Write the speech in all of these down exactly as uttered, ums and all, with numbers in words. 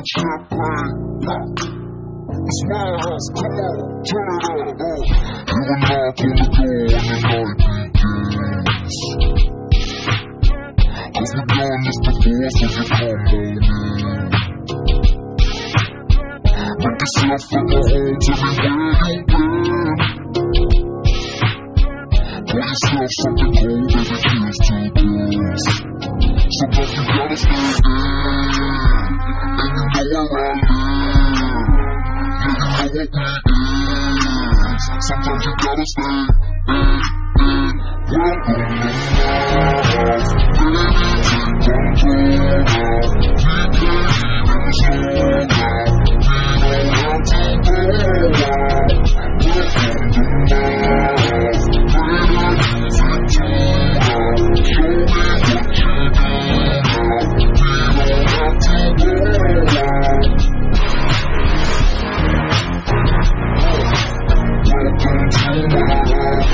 champagne. It's my house, come on, turn it up. Oh. You will knock on the door and the night begins. Cause we've done this before, so you come on in. Make yourself at my home, tell me where you've been. Pour yourself something cold, baby, here's to this. Sometimes you gotta stay in, and you know where I live. Yeah, you know what we is. Sometimes you gotta stay in, in. Welcome to my house, baby, take control now. We can't even slow down, we don't have to go out. Welcome to my house, baby, music tune now. Show me what you do now, we don't have to go out. Welcome to my house.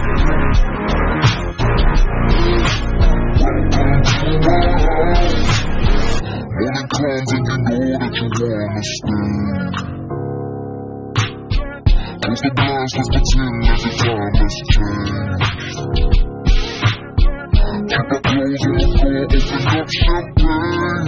Welcome to my house. Morning comes and you know that you wanna stay. Close the blinds, let's pretend that the time has changed. Keep our clothes on the floor, open up champagne.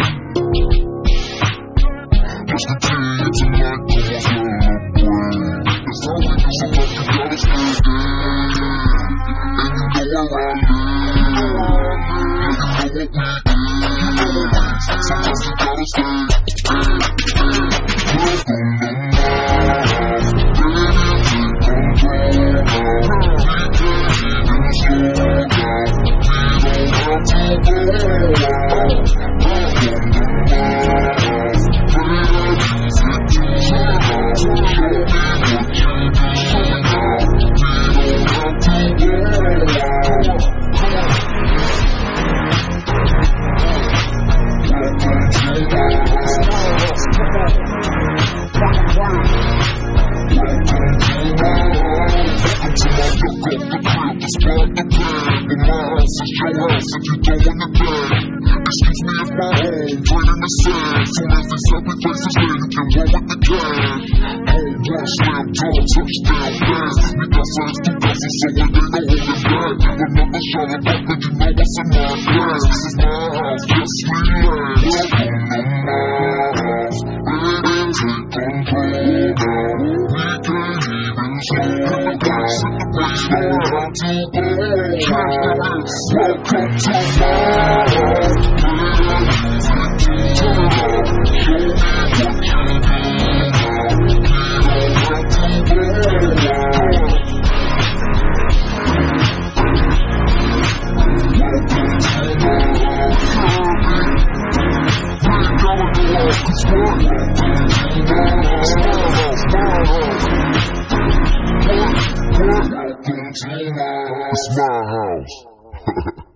Let's continue tonight, come on, celebrate. That's how we do, sometimes you gotta stay in, and you know where I live. Yeah, you know what we is. Sometimes you gotta stay in, in. Welcome to my house, baby, take control now. We can't even slow down, we don't have to go out. Welcome to my house, baby, music tune now. Show me what you do now, we don't have to go out. Welcome to my house. Welcome to my house. Welcome to my duck off the crib, the spot the bed. But my house is your house if you don't want to bed. Excuse me if my home draining the sand. Soon as these happy faces there, you can roll with the gang. Home run, slam dunk, touchdown pass. We got signs to bustle, so it ain't no holding back. Another shot of vodka, you know what's in my glass. This is my house, yes, relax. Welcome to my house, baby, take control now. We can't even slow down, the place don't have to go out. Welcome to my house, baby, music tune now. Show me what you do now, we don't have to go out. Welcome to my house, baby. We ain't gotta go out, cause we're welcome to my house, my house, my house. We're welcome to my house, it's my house.